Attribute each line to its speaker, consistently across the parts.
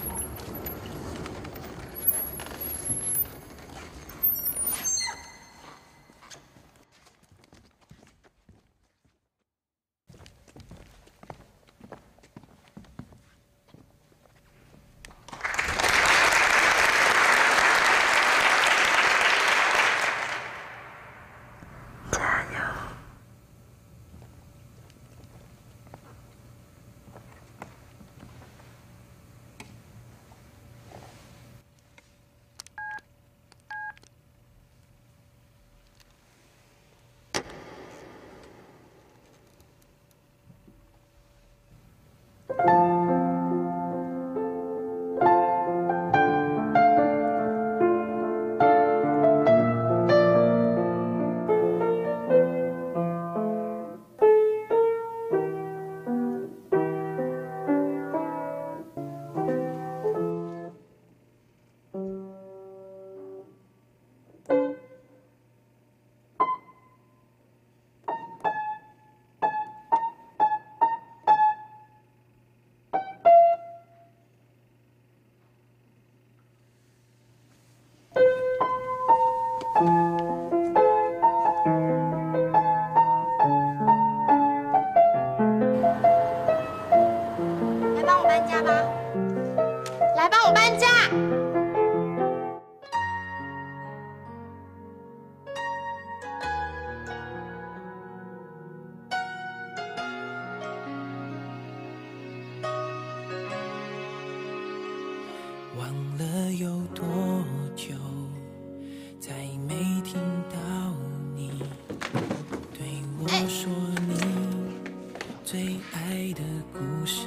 Speaker 1: 忘了有多久，再没听到你对我说你最爱的故事。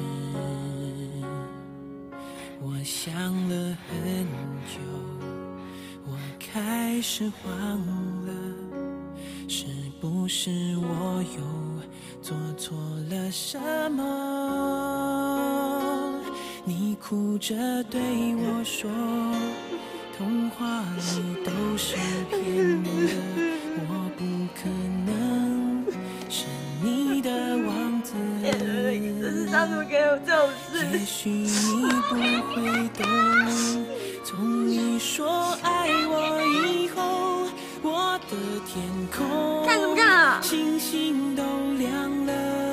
Speaker 1: 我想了很久，我开始慌了，是不是我又做错了什么？你哭着对我说，童话里都是骗人的，我不可能是你的王子。
Speaker 2: 这世上怎么可以有这种事？
Speaker 1: 也许你不会懂，从你说爱我以后，我的天空
Speaker 2: 干什么干啊？
Speaker 1: 星星都亮了。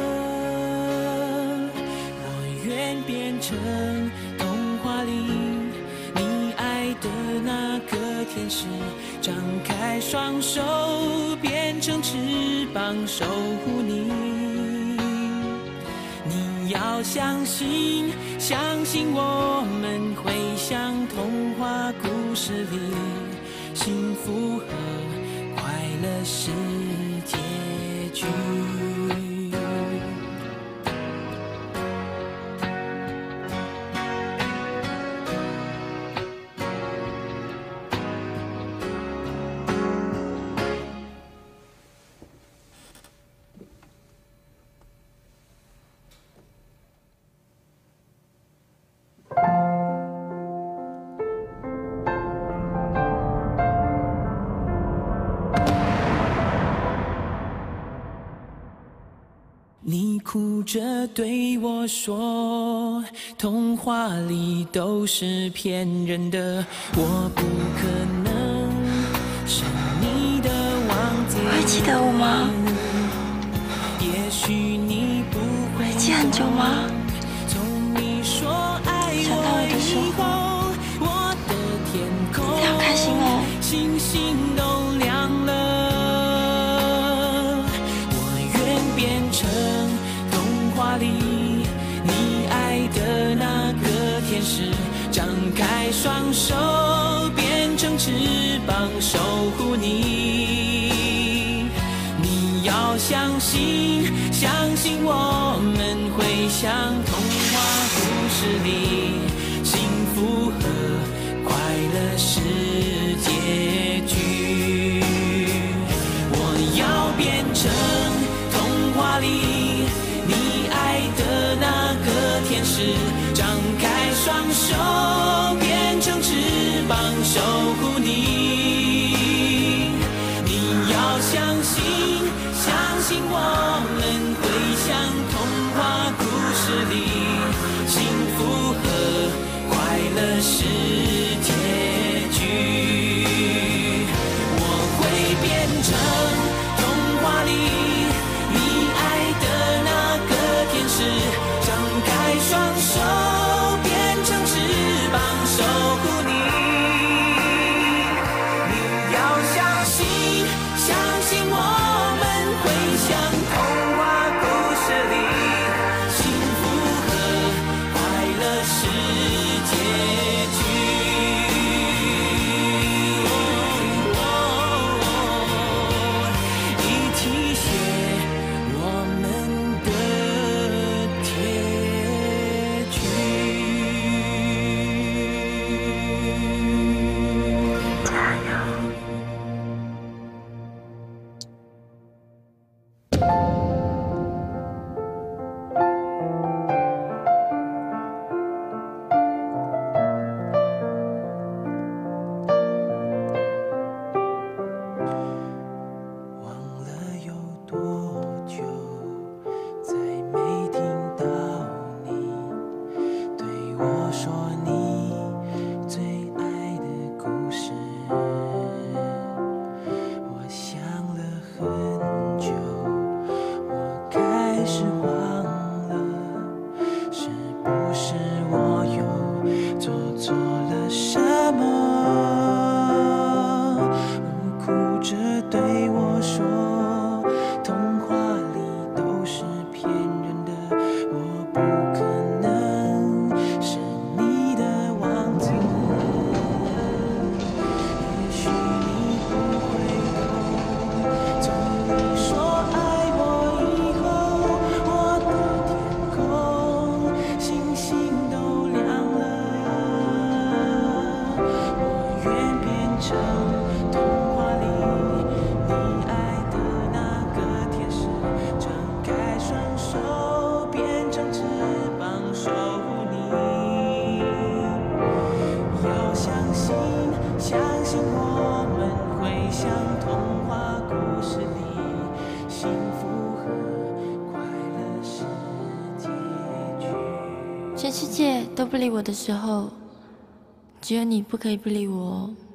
Speaker 1: 我愿变成童话里你爱的那个天使，张开双手变成翅膀守护你。你要相信，相信我们会像童话故事里，幸福和快乐是结局。你哭着对我说，童话里都是骗人的，我不可能是你的王子。
Speaker 2: 会记得我吗？
Speaker 1: 也许你不会
Speaker 2: 会记很久吗？
Speaker 1: 从你说爱
Speaker 2: 想到我的时候，
Speaker 1: 我的天空
Speaker 2: 你好开心哦，
Speaker 1: 星星都亮了。你爱的那个天使，张开双手变成翅膀守护你。你要相信，相信我们会像童话故事里，幸福和快乐是结局。我要变成童话里你爱的那个天使，张开双手变成翅膀守护你。你要相信，相信我们会像童话故事里，幸福和快双手变成翅膀守护你。你要相信，相信我们会像童话故事里，幸福和快乐是结局。一起写我们的结局。
Speaker 2: 加油！
Speaker 1: 忘了有多久，再没听到你对我说你最爱的故事。我想了很久，我开始忘了，是不是我又做错了什么？哭着对我说，童话里都是骗人的，我不可能是你的王子。也许你不会懂，从你说爱我以后，我的天空星星都亮了。我愿变成童话里你爱的那个天使，张开双手变成翅膀守护你。要相信，相信我们会像童话故事里，幸福和快乐是结局。
Speaker 2: 全世界都不理我的时候，只有你不可以不理我哦。